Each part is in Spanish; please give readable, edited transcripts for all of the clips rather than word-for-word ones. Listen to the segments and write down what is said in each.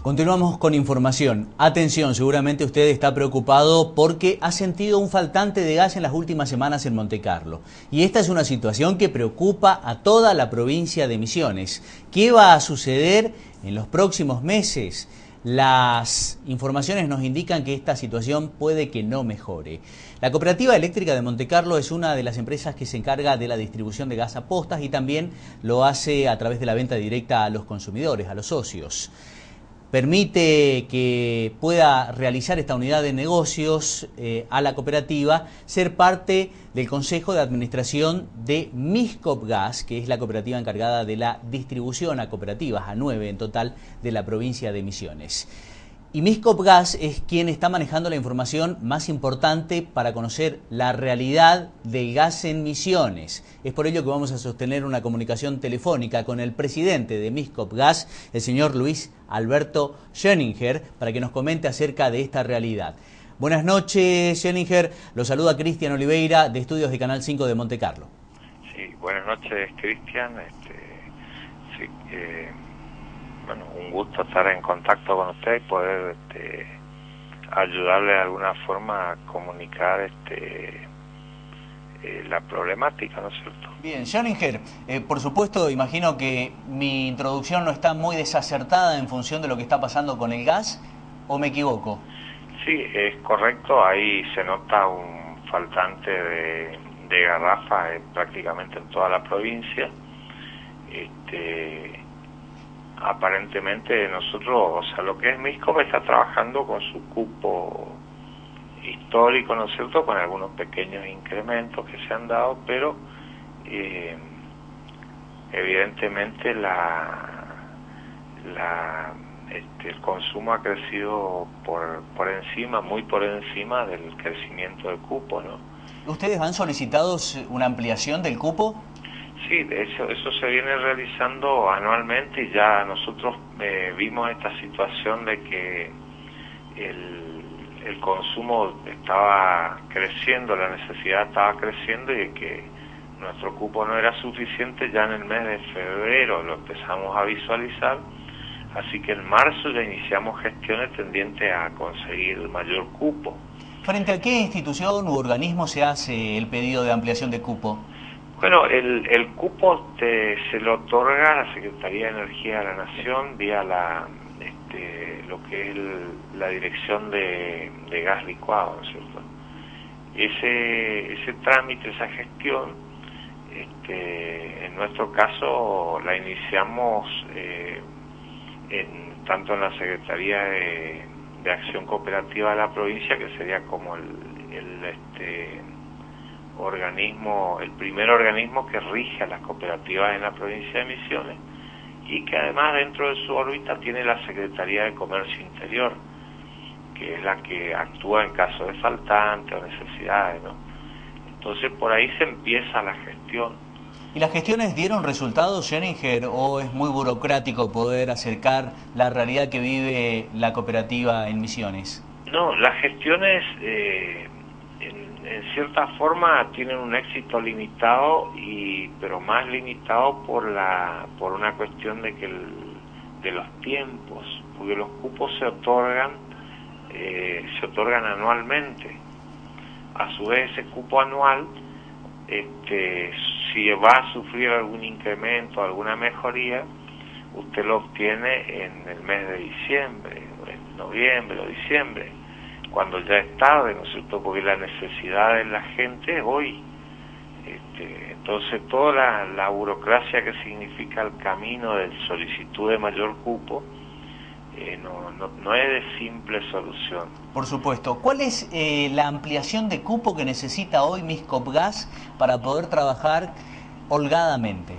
Continuamos con información. Atención, seguramente usted está preocupado porque ha sentido un faltante de gas en las últimas semanas en Montecarlo. Y esta es una situación que preocupa a toda la provincia de Misiones. ¿Qué va a suceder en los próximos meses? Las informaciones nos indican que esta situación puede que no mejore. La Cooperativa Eléctrica de Montecarlo es una de las empresas que se encarga de la distribución de gas a postas y también lo hace a través de la venta directa a los consumidores, a los socios. Permite que pueda realizar esta unidad de negocios a la cooperativa, ser parte del Consejo de Administración de Miscopgas, que es la cooperativa encargada de la distribución a cooperativas, a 9 en total, de la provincia de Misiones. Y Miscopgas es quien está manejando la información más importante para conocer la realidad del gas en Misiones. Es por ello que vamos a sostener una comunicación telefónica con el presidente de Miscopgas, el señor Luis Alberto Schoeninger, para que nos comente acerca de esta realidad. Buenas noches, Schoeninger. Lo saluda Cristian Oliveira, de Estudios de Canal 5 de Montecarlo. Sí, buenas noches, Cristian. Bueno, un gusto estar en contacto con usted y poder ayudarle de alguna forma a comunicar la problemática, ¿no es cierto? Bien, Schoeninger, por supuesto, imagino que mi introducción no está muy desacertada en función de lo que está pasando con el gas, ¿o me equivoco? Sí, es correcto, ahí se nota un faltante de garrafas prácticamente en toda la provincia. Aparentemente nosotros, o sea, lo que es Miscop está trabajando con su cupo histórico, ¿no es cierto?, con algunos pequeños incrementos que se han dado, pero evidentemente el consumo ha crecido por encima, muy por encima del crecimiento del cupo, ¿no? ¿Ustedes han solicitado una ampliación del cupo? Sí, de hecho, eso se viene realizando anualmente y ya nosotros vimos esta situación de que el consumo estaba creciendo, la necesidad estaba creciendo y de que nuestro cupo no era suficiente. Ya en el mes de febrero lo empezamos a visualizar, así que en marzo ya iniciamos gestiones tendientes a conseguir el mayor cupo. ¿Frente a qué institución u organismo se hace el pedido de ampliación de cupo? Bueno, el cupo se lo otorga la Secretaría de Energía de la Nación vía lo que es la Dirección de Gas Licuado, ¿no es cierto? Ese trámite, esa gestión, en nuestro caso la iniciamos tanto en la Secretaría de Acción Cooperativa de la provincia, que sería como el primer organismo que rige a las cooperativas en la provincia de Misiones, y que además dentro de su órbita tiene la Secretaría de Comercio Interior, que es la que actúa en caso de faltante o necesidades, ¿no? Entonces por ahí se empieza la gestión. ¿Y las gestiones dieron resultados, Schoeninger, o es muy burocrático poder acercar la realidad que vive la cooperativa en Misiones? No, las gestiones en cierta forma tienen un éxito limitado, pero más limitado por una cuestión de los tiempos, porque los cupos se otorgan anualmente. A su vez, ese cupo anual, si va a sufrir algún incremento, alguna mejoría, usted lo obtiene en el mes de diciembre, en noviembre o diciembre, cuando ya es tarde, ¿no es cierto?, porque la necesidad de la gente es hoy. Entonces toda la burocracia que significa el camino de solicitud de mayor cupo no es de simple solución. Por supuesto. ¿Cuál es la ampliación de cupo que necesita hoy Miscopgas para poder trabajar holgadamente?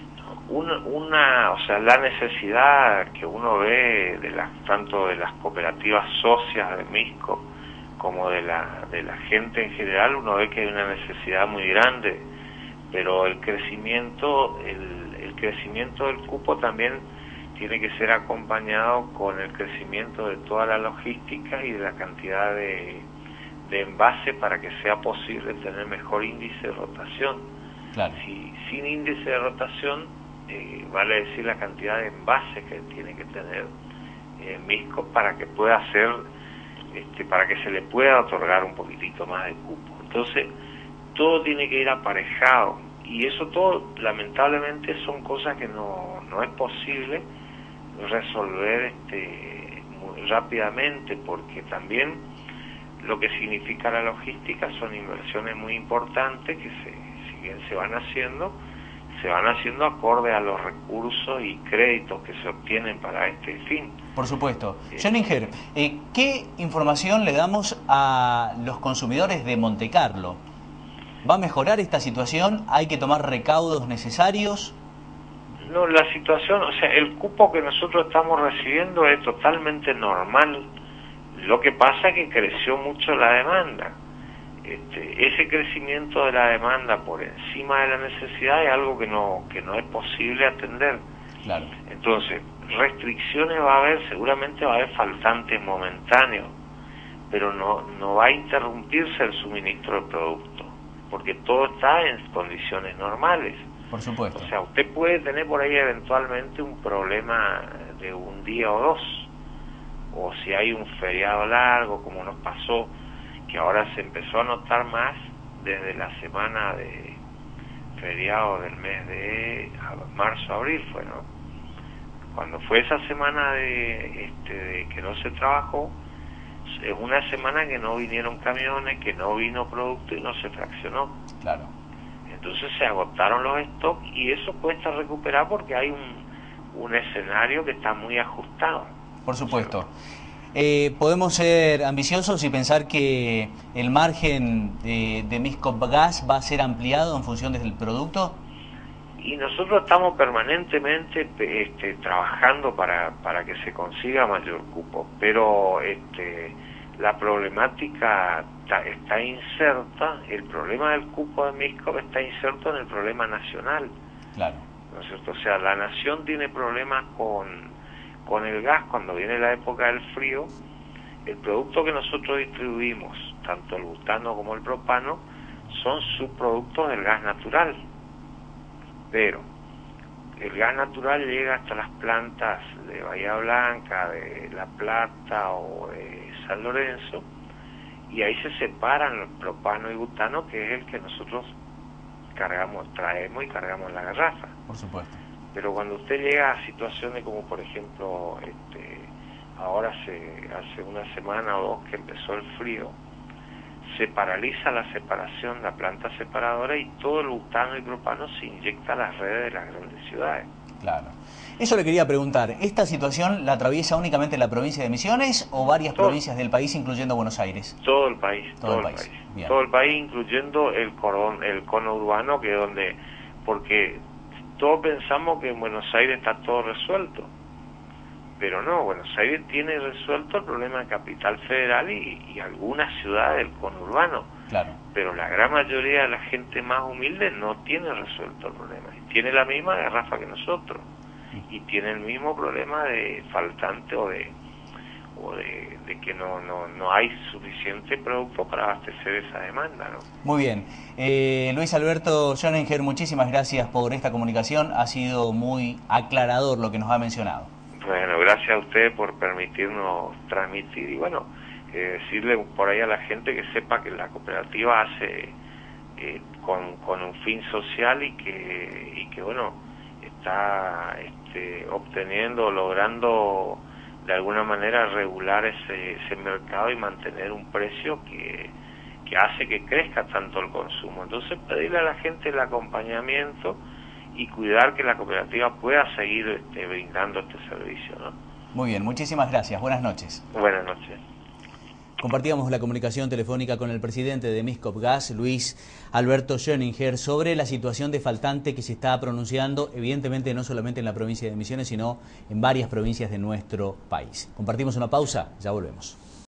O sea, la necesidad que uno ve tanto de las cooperativas socias de Miscop como de la gente en general, uno ve que hay una necesidad muy grande, pero el crecimiento del cupo también tiene que ser acompañado con el crecimiento de toda la logística y de la cantidad de envase para que sea posible tener mejor índice de rotación. Claro. Sin índice de rotación, vale decir la cantidad de envases que tiene que tener, Misco para que pueda hacer, para que se le pueda otorgar un poquitito más de cupo. Entonces, todo tiene que ir aparejado, y eso todo, lamentablemente, son cosas que no es posible resolver muy rápidamente, porque también lo que significa la logística son inversiones muy importantes que si bien se van haciendo acorde a los recursos y créditos que se obtienen para este fin. Por supuesto. Schoeninger, ¿qué información le damos a los consumidores de Montecarlo? ¿Va a mejorar esta situación? ¿Hay que tomar recaudos necesarios? No, la situación, o sea, el cupo que nosotros estamos recibiendo es totalmente normal. Lo que pasa es que creció mucho la demanda. Ese crecimiento de la demanda por encima de la necesidad es algo que no es posible atender. Claro. Entonces, restricciones va a haber, seguramente va a haber faltantes momentáneos, pero no va a interrumpirse el suministro del producto, porque todo está en condiciones normales. Por supuesto. O sea, usted puede tener por ahí eventualmente un problema de un día o dos, o si hay un feriado largo, como nos pasó, que ahora se empezó a notar más desde la semana de feriado del mes de marzo-abril fue, ¿no? Cuando fue esa semana de que no se trabajó, es una semana que no vinieron camiones, que no vino producto y no se fraccionó. Claro. Entonces se agotaron los stocks y eso cuesta recuperar porque hay un escenario que está muy ajustado. Por supuesto. Podemos ser ambiciosos y pensar que el margen de Miscopgas va a ser ampliado en función del producto. Y nosotros estamos permanentemente trabajando para que se consiga mayor cupo, pero la problemática está inserta, el problema del cupo de Miscop está inserto en el problema nacional. Claro. ¿No es cierto? O sea, la nación tiene problemas con el gas cuando viene la época del frío. El producto que nosotros distribuimos, tanto el butano como el propano, son subproductos del gas natural. Pero el gas natural llega hasta las plantas de Bahía Blanca, de La Plata o de San Lorenzo, y ahí se separan el propano y butano, que es el que nosotros traemos y cargamos en la garrafa. Por supuesto. Pero cuando usted llega a situaciones como, por ejemplo, ahora hace una semana o dos que empezó el frío, se paraliza la separación, la planta separadora, y todo el butano y propano se inyecta a las redes de las grandes ciudades. Claro. Eso le quería preguntar, ¿esta situación la atraviesa únicamente la provincia de Misiones o varias provincias del país, incluyendo Buenos Aires? Todo el país. Todo el país. Todo el país, incluyendo el cono urbano, que es donde... Porque todos pensamos que en Buenos Aires está todo resuelto, pero no, Buenos Aires tiene resuelto el problema de Capital Federal y algunas ciudades del conurbano. Claro. Pero la gran mayoría de la gente más humilde no tiene resuelto el problema, y tiene la misma garrafa que nosotros, y tiene el mismo problema de faltante o de que no hay suficiente producto para abastecer esa demanda, ¿no? Muy bien. Luis Alberto Schoeninger, muchísimas gracias por esta comunicación. Ha sido muy aclarador lo que nos ha mencionado. Bueno, gracias a usted por permitirnos transmitir y bueno, decirle por ahí a la gente que sepa que la cooperativa hace con un fin social y que bueno, está logrando de alguna manera regular ese mercado y mantener un precio que hace que crezca tanto el consumo. Entonces pedirle a la gente el acompañamiento y cuidar que la cooperativa pueda seguir brindando este servicio, ¿no? Muy bien, muchísimas gracias. Buenas noches. Buenas noches. Compartíamos la comunicación telefónica con el presidente de Miscopgas, Luis Alberto Schoeninger, sobre la situación de faltante que se está pronunciando, evidentemente no solamente en la provincia de Misiones, sino en varias provincias de nuestro país. Compartimos una pausa, ya volvemos.